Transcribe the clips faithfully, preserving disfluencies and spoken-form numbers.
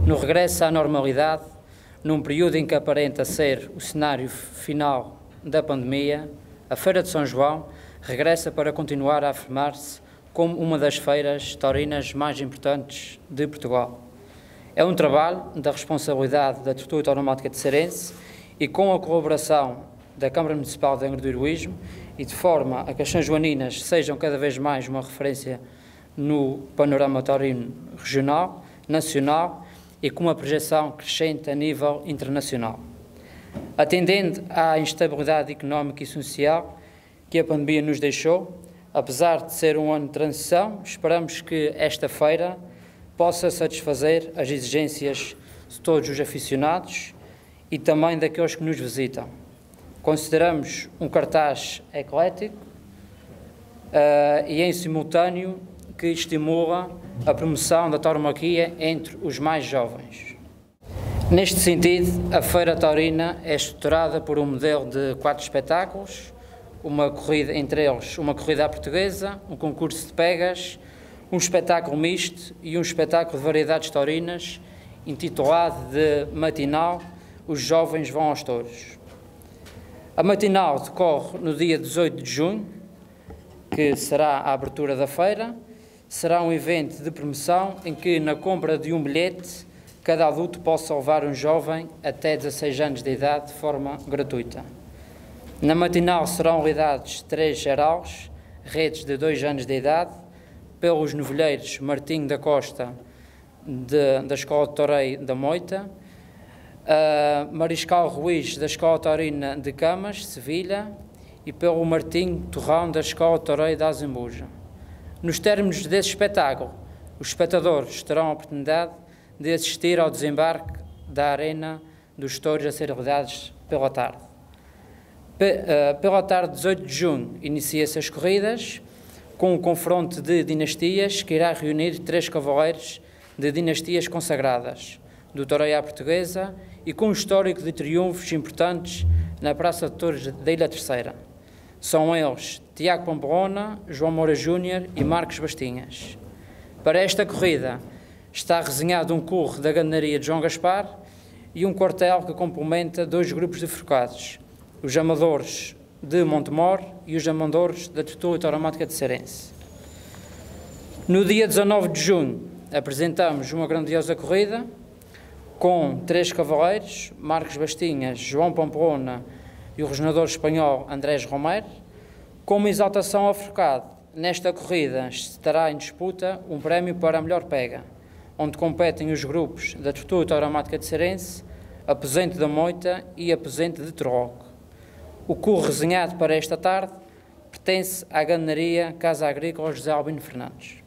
No regresso à normalidade, num período em que aparenta ser o cenário final da pandemia, a Feira de São João regressa para continuar a afirmar-se como uma das feiras taurinas mais importantes de Portugal. É um trabalho da responsabilidade da Tortura Tauromáquica de Cerense e com a colaboração da Câmara Municipal de Angra do Heroísmo e de forma a que as Sanjoaninas sejam cada vez mais uma referência no panorama taurino regional, nacional e com uma projeção crescente a nível internacional. Atendendo à instabilidade económica e social que a pandemia nos deixou, apesar de ser um ano de transição, esperamos que esta feira possa satisfazer as exigências de todos os aficionados e também daqueles que nos visitam. Consideramos um cartaz eclético uh, e, em simultâneo, que estimula a promoção da tauromaquia entre os mais jovens. Neste sentido, a Feira Taurina é estruturada por um modelo de quatro espetáculos, uma corrida, entre eles uma corrida à portuguesa, um concurso de pegas, um espetáculo misto e um espetáculo de variedades taurinas, intitulado de Matinal, Os Jovens Vão aos Touros. A matinal decorre no dia dezoito de junho, que será a abertura da feira. Será um evento de promoção em que, na compra de um bilhete, cada adulto possa levar um jovem até dezasseis anos de idade de forma gratuita. Na matinal serão lidados três geraus, redes de dois anos de idade, pelos novilheiros Martinho da Costa, de, da Escola de Toureio da Moita, Uh, Mariscal Ruiz, da Escola Taurina de Camas, Sevilha, e pelo Martinho Torrão, da Escola Toureio da Azambuja. Nos términos desse espetáculo, os espectadores terão a oportunidade de assistir ao desembarque da Arena dos Touros a ser lidados pela tarde. P uh, pela tarde, dezoito de junho, inicia-se as corridas, com o confronto de dinastias que irá reunir três cavaleiros de dinastias consagradas, do Toureio à Portuguesa, e com um histórico de triunfos importantes na Praça de Touros da Ilha Terceira. São eles Tiago Pamplona, João Moura Júnior e Marcos Bastinhas. Para esta corrida está resenhado um curro da gandaria de João Gaspar e um quartel que complementa dois grupos de forcados, os amadores de Montemor e os amadores da Tortura Tauromáquica de Cerense. No dia dezanove de junho apresentamos uma grandiosa corrida com três cavaleiros, Marcos Bastinhas, João Pamplona e o rosnador espanhol Andrés Romero, com uma exaltação ao forcado. Nesta corrida estará em disputa um prémio para a melhor pega, onde competem os grupos da Tortura Tauromáquica de Cerense, Aposente da Moita e Aposente de Torroque. O curro resenhado para esta tarde pertence à gandaria Casa Agrícola José Albino Fernandes.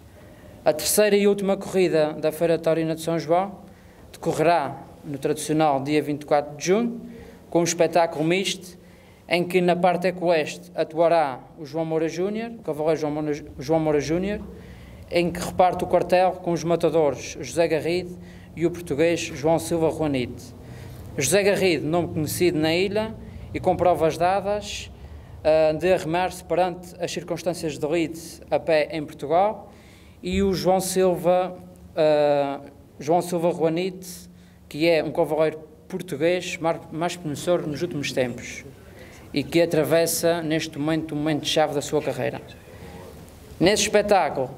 A terceira e última corrida da Feira Taurina de São João decorrerá no tradicional dia vinte e quatro de junho, com um espetáculo misto, em que na parte ecoeste atuará o João Moura Júnior, o cavaleiro João Moura, João Moura Júnior, em que reparte o quartel com os matadores José Garrido e o português João Silva Juanite. José Garrido, nome conhecido na ilha e com provas dadas uh, de arremar-se perante as circunstâncias de lide a pé em Portugal, e o João Silva uh, João Silva Juanite, que é um cavaleiro português mais promissor nos últimos tempos e que atravessa neste momento um momento-chave da sua carreira. Nesse espetáculo,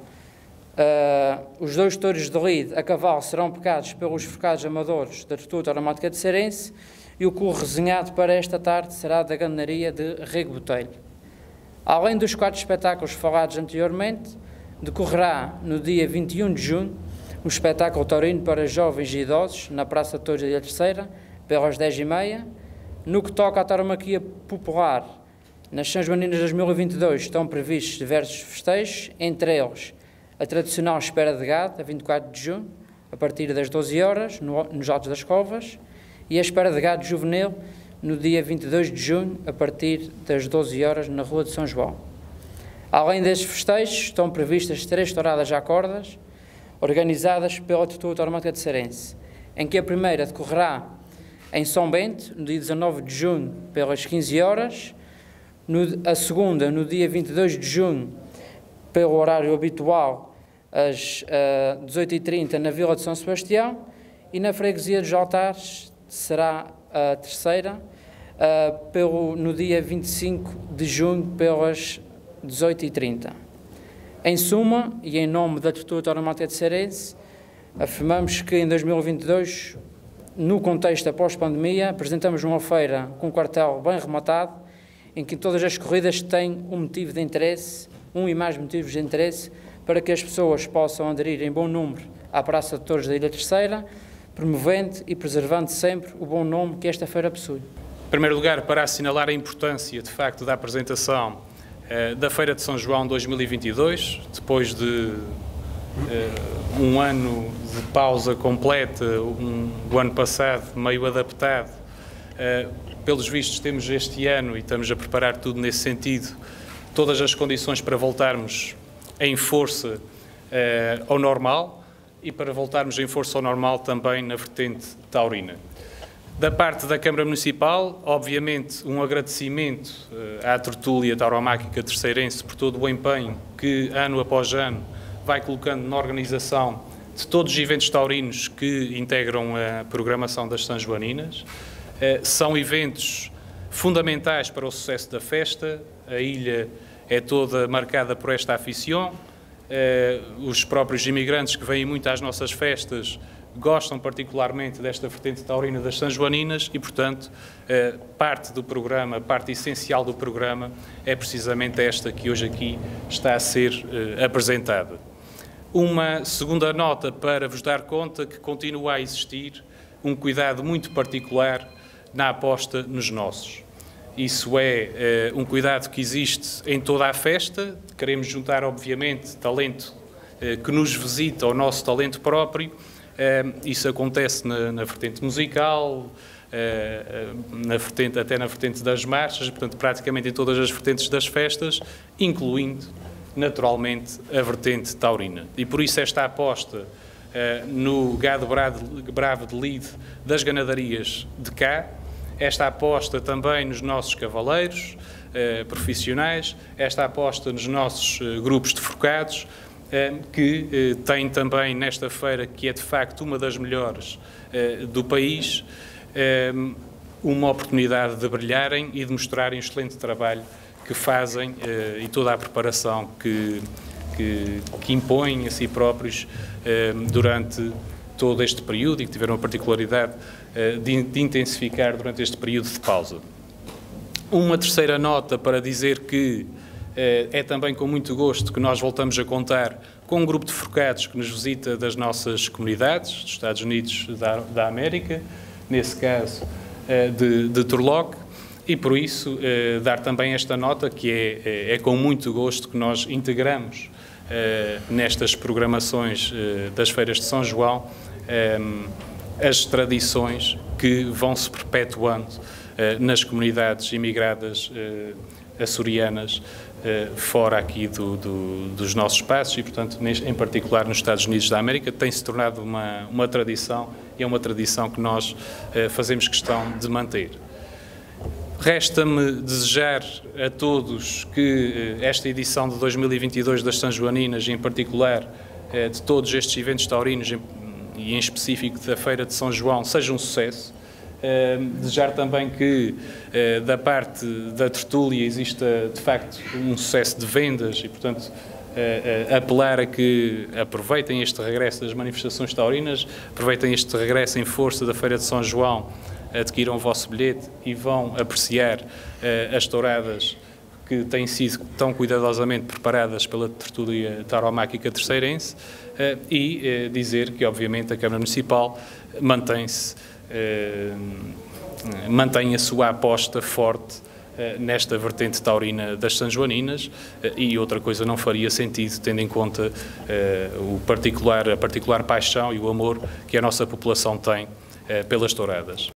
uh, os dois touros de lide a cavalo serão pecados pelos forcados amadores da Tortura Tauromáquica de Cerense e o curro resenhado para esta tarde será da gandaria de Rego Botelho. Além dos quatro espetáculos falados anteriormente, decorrerá no dia vinte e um de junho um espetáculo taurino para jovens e idosos na Praça de Touros da Ilha Terceira, pelas dez e meia. No que toca à tauromaquia popular, nas Sanjoaninas dois mil e vinte e dois estão previstos diversos festejos, entre eles a tradicional espera de gado, a vinte e quatro de junho, a partir das doze horas, no, nos Altos das Covas, e a espera de gado juvenil no dia vinte e dois de junho, a partir das doze horas, na Rua de São João. Além destes festejos, estão previstas três touradas à cordas, organizadas pela Tortura Tauromáquica de Cerense, em que a primeira decorrerá em São Bento, no dia dezanove de junho, pelas quinze horas, no, a segunda, no dia vinte e dois de junho, pelo horário habitual, às uh, dezoito e trinta, na Vila de São Sebastião, e na freguesia dos Altares será a terceira, uh, pelo, no dia vinte e cinco de junho, pelas dezoito e trinta. Em suma, e em nome da Tortura Tauromáquica Terceirense, afirmamos que em dois mil e vinte e dois, no contexto após pandemia, apresentamos uma feira com um quartel bem rematado, em que todas as corridas têm um motivo de interesse, um e mais motivos de interesse, para que as pessoas possam aderir em bom número à Praça de Touros da Ilha Terceira, promovendo e preservando sempre o bom nome que esta feira possui. Em primeiro lugar, para assinalar a importância, de facto, da apresentação eh, da Feira de São João dois mil e vinte e dois, depois de eh, um ano de pausa completa, um, o ano passado meio adaptado, eh, pelos vistos temos este ano, e estamos a preparar tudo nesse sentido, todas as condições para voltarmos em força eh, ao normal e para voltarmos em força ao normal também na vertente taurina. Da parte da Câmara Municipal, obviamente, um agradecimento eh, à Tertúlia Tauromáquica Terceirense por todo o empenho que, ano após ano, vai colocando na organização de todos os eventos taurinos que integram a programação das Sanjoaninas. Eh, são eventos fundamentais para o sucesso da festa. A ilha é toda marcada por esta aficião. Eh, os próprios imigrantes que vêm muito às nossas festas gostam particularmente desta vertente taurina das Sanjoaninas e, portanto, eh, parte do programa, parte essencial do programa é precisamente esta que hoje aqui está a ser eh, apresentada. Uma segunda nota para vos dar conta que continua a existir um cuidado muito particular na aposta nos nossos. Isso é uh, um cuidado que existe em toda a festa. Queremos juntar, obviamente, talento uh, que nos visita ao nosso talento próprio. Uh, isso acontece na, na vertente musical, uh, na vertente, até na vertente das marchas, portanto, praticamente em todas as vertentes das festas, incluindo, naturalmente, a vertente taurina. E por isso esta aposta uh, no gado bravo de lide das ganadarias de cá, esta aposta também nos nossos cavaleiros eh, profissionais, esta aposta nos nossos eh, grupos de forcados, eh, que eh, tem também nesta feira, que é de facto uma das melhores eh, do país, eh, uma oportunidade de brilharem e de mostrarem o excelente trabalho que fazem eh, e toda a preparação que, que, que impõem a si próprios eh, durante todo este período e que tiveram a particularidade De, de intensificar durante este período de pausa. Uma terceira nota para dizer que eh, é também com muito gosto que nós voltamos a contar com um grupo de forcados que nos visita das nossas comunidades, dos Estados Unidos da, da América, nesse caso eh, de, de Turlock, e por isso eh, dar também esta nota que é, é, é com muito gosto que nós integramos eh, nestas programações eh, das feiras de São João eh, as tradições que vão se perpetuando uh, nas comunidades imigradas uh, açorianas uh, fora aqui do, do, dos nossos espaços e, portanto, neste, em particular nos Estados Unidos da América, tem-se tornado uma, uma tradição e é uma tradição que nós uh, fazemos questão de manter. Resta-me desejar a todos que uh, esta edição de dois mil e vinte e dois das Sanjoaninas, em particular uh, de todos estes eventos taurinos, em, e em específico da Feira de São João, seja um sucesso. Uh, desejar também que uh, da parte da tertúlia exista de facto um sucesso de vendas e, portanto, uh, uh, apelar a que aproveitem este regresso das manifestações taurinas, aproveitem este regresso em força da Feira de São João, adquiram o vosso bilhete e vão apreciar uh, as touradas que têm sido tão cuidadosamente preparadas pela Tertúlia Tauromáquica Terceirense uh, e uh, dizer que, obviamente, a Câmara Municipal mantém-se, uh, mantém a sua aposta forte uh, nesta vertente taurina das Sanjoaninas uh, e outra coisa não faria sentido, tendo em conta uh, o particular, a particular paixão e o amor que a nossa população tem uh, pelas touradas.